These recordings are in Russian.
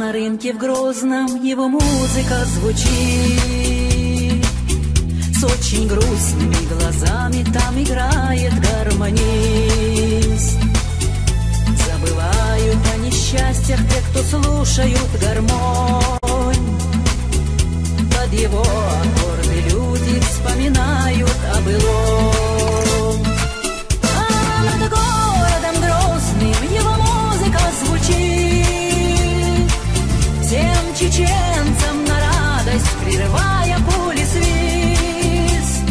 на рынке в Грозном его музыка звучит. С очень грустными глазами там играет гармонист. Забывают о несчастьях те, кто слушают гармонь. Под его аккорды люди вспоминают о былом. А над городом Грозным его музыка звучит. Всем чеченцам на радость, прерывая пули свист.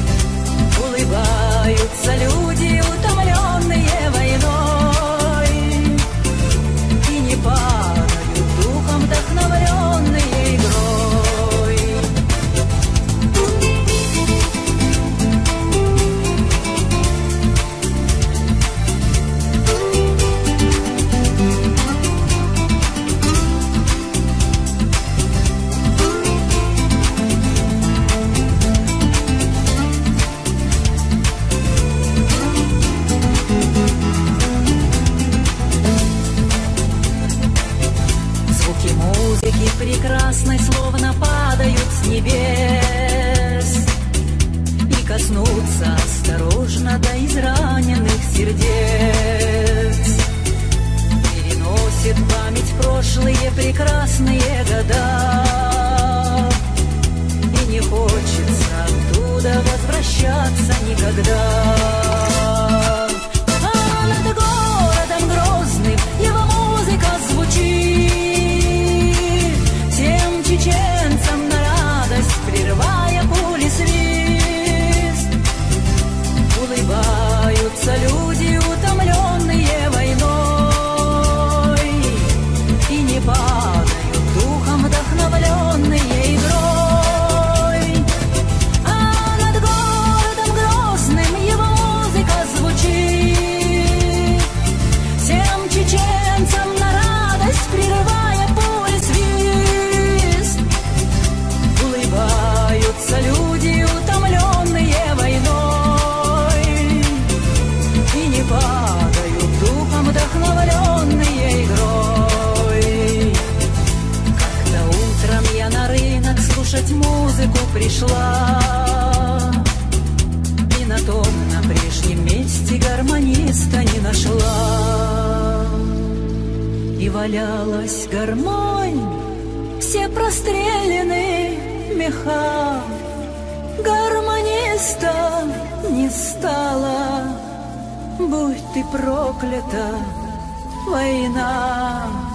Улыбаются люди, утомленные войной, и не падают духом, вдохновленные игрой. Прекрасной словно падают с небес и коснутся осторожно до израненных сердец. Переносит память прошлые прекрасные года, и не хочется оттуда возвращаться никогда. А над городом Грозным его музыка звучит. Всем чеченцам на радость, прерывая пули свист. Улыбаются люди, утомленные войной, и не падают духом, вдохновленные игрой. А над городом Грозным его музыка звучит. Всем чеченцам на радость, прерывая пули свист. Улыбаются люди, утомленные войной, и не падают духом, вдохновленные игрой. Как-то утром я на рынок слушать музыку пришла, и на прежнем месте гармониста не нашла. И валялась гармонь, все прострелены меха. Гармониста не стало, будь ты проклята, война.